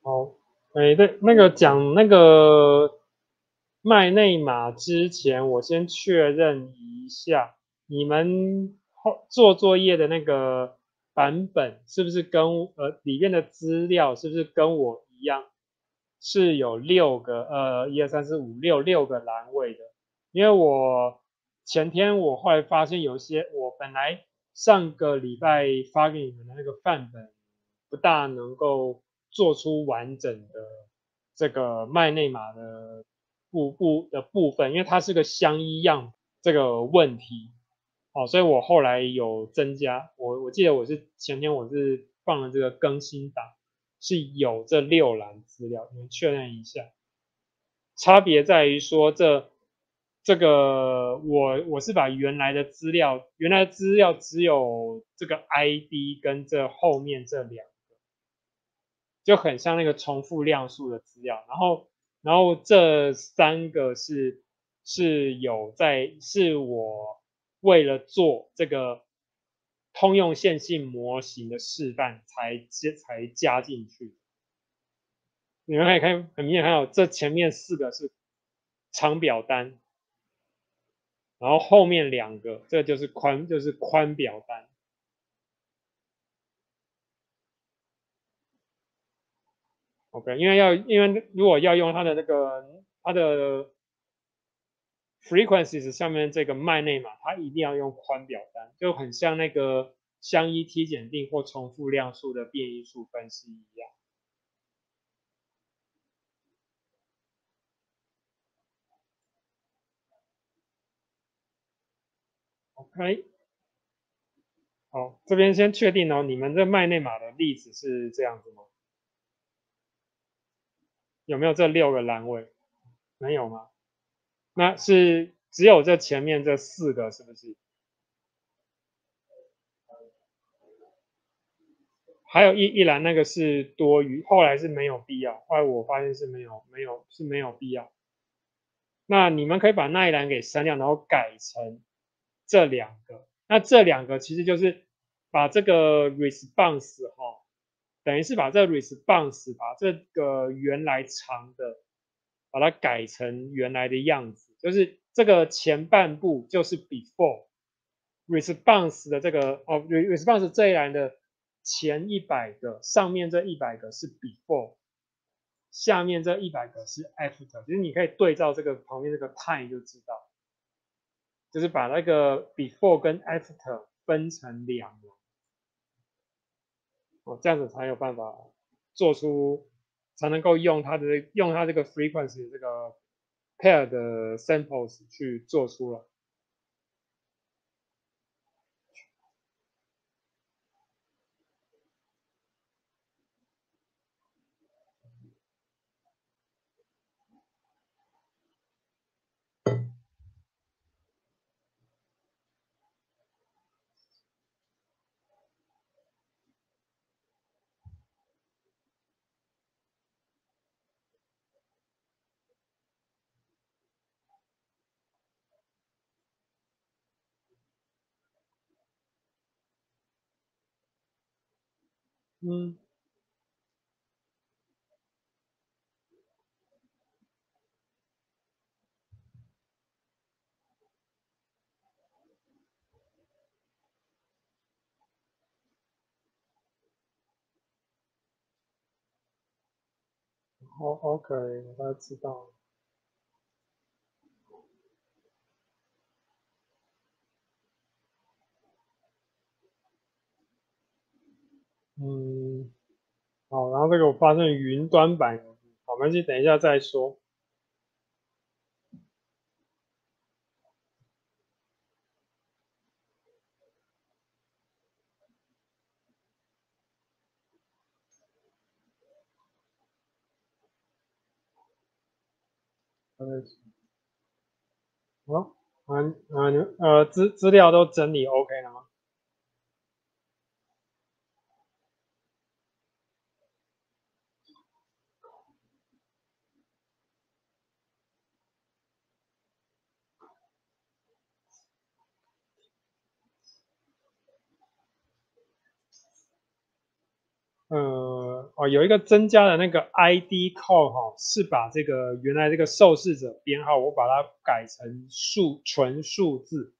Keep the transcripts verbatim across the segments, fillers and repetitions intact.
好，哎，对，那个讲那个麦内马之前，我先确认一下，你们后做作业的那个版本是不是跟呃里面的资料是不是跟我一样，是有六个呃一二三四五六六个栏位的？因为我前天我后来发现有些我本来上个礼拜发给你们的那个范本不大能够做出完整的这个麦内马的部部的部分，因为它是个相依样这个问题，哦，所以我后来有增加，我我记得我是前天我是放了这个更新档，是有这六栏资料，你们确认一下。差别在于说这这个我我是把原来的资料，原来的资料只有这个 I D 跟这后面这两个，就很像那个重复量数的资料，然后然后这三个是是有在是我为了做这个通用线性模型的示范才才加进去。你们可以看很明显看到，这前面四个是长表单，然后后面两个这就是宽就是宽表单。OK，因为要因为如果要用它的那个它的 frequencies 上面这个麦内码，它一定要用宽表单，就很像那个相依 T 检定或重复量数的变异数分析一样。OK，好，这边先确定哦，你们这麦内码的例子是这样子吗？有没有这六个栏位？没有吗？那是只有这前面这四个是不是？还有一一栏那个是多余，后来是没有必要，后来我发现是没有没有是没有必要。那你们可以把那一栏给删掉，然后改成这两个。那这两个其实就是把这个 response 哈、哦，等于是把这个 response 把这个原来长的把它改成原来的样子，就是这个前半部就是 before response 的这个哦 response 这一栏的前一百个，上面这一百个是 before，下面这一百个是 after，其实你可以对照这个旁边这个 time 就知道，就是把那个 before 跟 after 分成两栏，哦，这样子才有办法做出，才能够用它的用它这个 frequency 这个 pair 的 samples 去做出来。嗯，好 OK，我大概知道了。嗯，好，然后这个我发现云端版，好，没关系，等一下再说。呃，好，啊啊，你呃资资料都整理 OK 了吗？呃， 哦，有一个增加的那个 I D code 哈、哦，是把这个原来这个受试者编号，我把它改成数纯数字。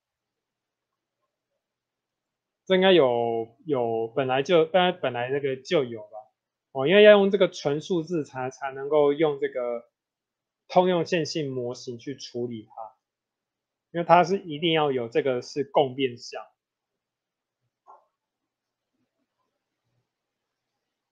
这应该有有本来就，当然本来那个就有吧。哦，因为要用这个纯数字才才能够用这个通用线性模型去处理它，因为它是一定要有这个是共变项。